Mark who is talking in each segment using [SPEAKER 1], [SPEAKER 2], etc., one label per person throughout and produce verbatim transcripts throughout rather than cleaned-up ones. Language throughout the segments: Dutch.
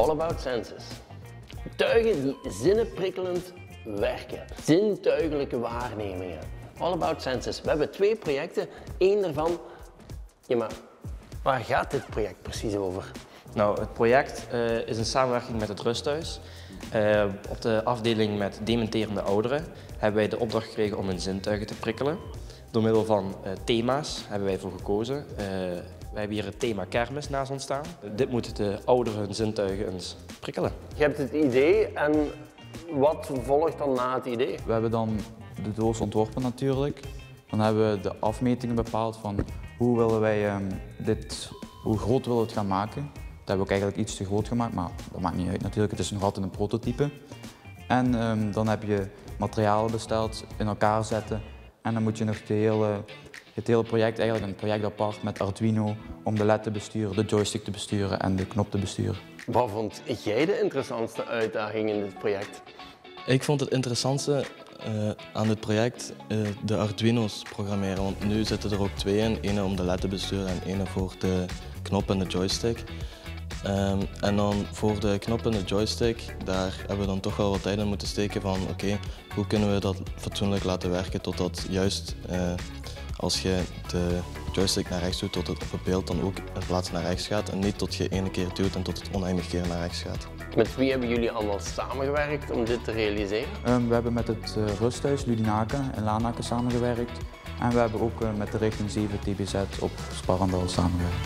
[SPEAKER 1] All About Senses. Tuigen die zinnenprikkelend werken. Zintuigelijke waarnemingen. All About Senses. We hebben twee projecten. Eén daarvan... Ja, maar waar gaat dit project precies over?
[SPEAKER 2] Nou, het project uh, is een samenwerking met het Rusthuis. Uh, op de afdeling met dementerende ouderen hebben wij de opdracht gekregen om hun zintuigen te prikkelen. Door middel van uh, thema's hebben wij voor gekozen. Uh, wij hebben hier het thema kermis naast ons staan. Dit moet de ouderen hun zintuigen eens prikkelen.
[SPEAKER 1] Je hebt het idee en wat volgt dan na het idee?
[SPEAKER 3] We hebben dan de doos ontworpen natuurlijk. Dan hebben we de afmetingen bepaald van hoe willen wij um, dit, hoe groot willen we het gaan maken. Dat hebben we ook eigenlijk iets te groot gemaakt, maar dat maakt niet uit natuurlijk. Het is nog altijd een prototype. En um, dan heb je materialen besteld, in elkaar zetten. En dan moet je nog het hele, het hele project, eigenlijk een project apart met Arduino, om de L E D te besturen, de joystick te besturen en de knop te besturen.
[SPEAKER 1] Wat vond jij de interessantste uitdaging in dit project?
[SPEAKER 4] Ik vond het interessantste uh, aan dit project uh, de Arduino's programmeren. Want nu zitten er ook twee in. Ene om de L E D te besturen en ene voor de knop en de joystick. Um, en dan voor de knop en de joystick, daar hebben we dan toch wel wat tijd in moeten steken van oké, okay, hoe kunnen we dat fatsoenlijk laten werken totdat juist uh, als je de joystick naar rechts doet, tot het op het beeld dan ook in plaats naar rechts gaat en niet tot je ene keer duwt en tot het oneindig keer naar rechts gaat.
[SPEAKER 1] Met wie hebben jullie allemaal samengewerkt om dit te realiseren?
[SPEAKER 3] Um, we hebben met het uh, Rusthuis Ludinaken in Lanaken samengewerkt en we hebben ook uh, met de richting zeven T B Z op Sparrendaal samengewerkt.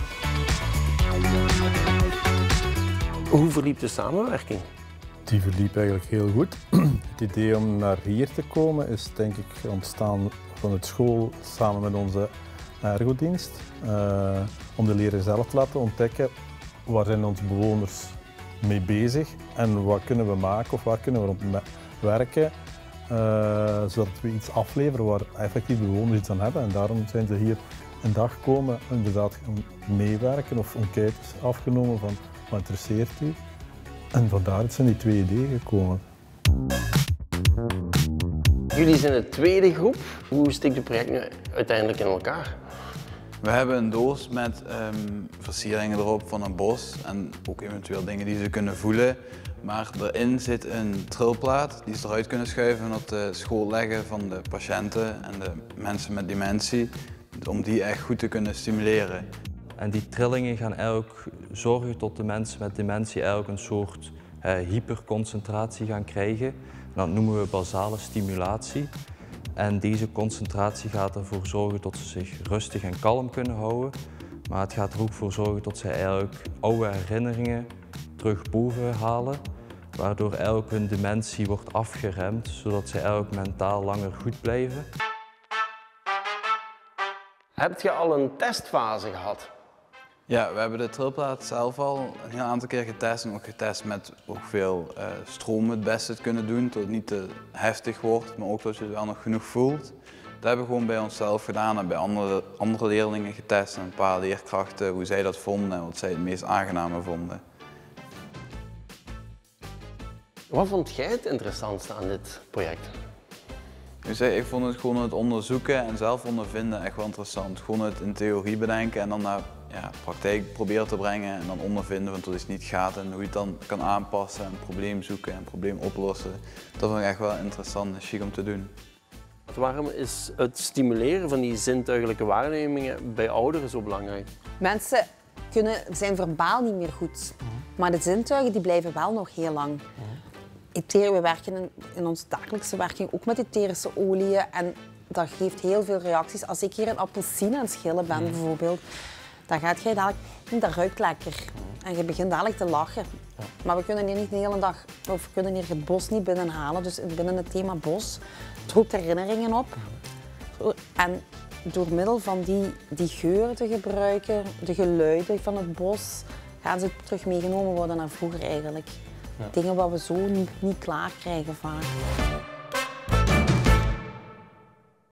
[SPEAKER 1] Hoe verliep de samenwerking?
[SPEAKER 5] Die verliep eigenlijk heel goed. Het idee om naar hier te komen is denk ik ontstaan vanuit school samen met onze ergodienst. Uh, om de leerlingen zelf te laten ontdekken waar zijn onze bewoners mee bezig en wat kunnen we maken of waar kunnen we op werken. Uh, zodat we iets afleveren waar effectief bewoners iets aan hebben. En daarom zijn ze hier een dag komen, inderdaad meewerken of enquêtes afgenomen van wat interesseert u. En vandaar zijn die twee ideeën gekomen.
[SPEAKER 1] Jullie zijn de tweede groep. Hoe steekt het project nu uiteindelijk in elkaar?
[SPEAKER 6] We hebben een doos met um, versieringen erop van een bos en ook eventueel dingen die ze kunnen voelen. Maar erin zit een trilplaat die ze eruit kunnen schuiven en op de schoot leggen van de patiënten en de mensen met dementie. Om die echt goed te kunnen stimuleren.
[SPEAKER 7] En die trillingen gaan eigenlijk zorgen tot de mensen met dementie eigenlijk een soort eh, hyperconcentratie gaan krijgen. En dat noemen we basale stimulatie. En deze concentratie gaat ervoor zorgen dat ze zich rustig en kalm kunnen houden. Maar het gaat er ook voor zorgen dat ze eigenlijk oude herinneringen terug boven halen. Waardoor eigenlijk hun dementie wordt afgeremd, zodat ze eigenlijk mentaal langer goed blijven.
[SPEAKER 1] Heb je al een testfase gehad?
[SPEAKER 6] Ja, we hebben de trilplaat zelf al een heel aantal keer getest en ook getest met hoeveel uh, stroom het beste het kunnen doen, tot het niet te heftig wordt, maar ook dat je het wel nog genoeg voelt. Dat hebben we gewoon bij onszelf gedaan en bij andere, andere leerlingen getest en een paar leerkrachten, hoe zij dat vonden en wat zij het meest aangename vonden.
[SPEAKER 1] Wat vond jij het interessantste aan dit project?
[SPEAKER 6] Ik vond het gewoon het onderzoeken en zelf ondervinden echt wel interessant. Gewoon het in theorie bedenken en dan naar ja, praktijk proberen te brengen en dan ondervinden van tot iets niet gaat en hoe je het dan kan aanpassen en een probleem zoeken en een probleem oplossen. Dat vond ik echt wel interessant en chic om te doen.
[SPEAKER 1] Waarom is het stimuleren van die zintuigelijke waarnemingen bij ouderen zo belangrijk?
[SPEAKER 8] Mensen kunnen, zijn verbaal niet meer goed, maar de zintuigen die blijven wel nog heel lang. We werken in, in onze dagelijkse werking ook met etherische oliën en dat geeft heel veel reacties. Als ik hier een appelsine aan het schillen ben bijvoorbeeld, dan gaat jij dadelijk, dat ruikt lekker en je begint dadelijk te lachen. Maar we kunnen hier niet de hele dag, of we kunnen hier het bos niet binnenhalen, dus binnen het thema bos, het roept herinneringen op. En door middel van die, die geuren te gebruiken, de geluiden van het bos, gaan ze terug meegenomen worden naar vroeger eigenlijk. Ja. Dingen wat we zo niet, niet klaar krijgen vaak.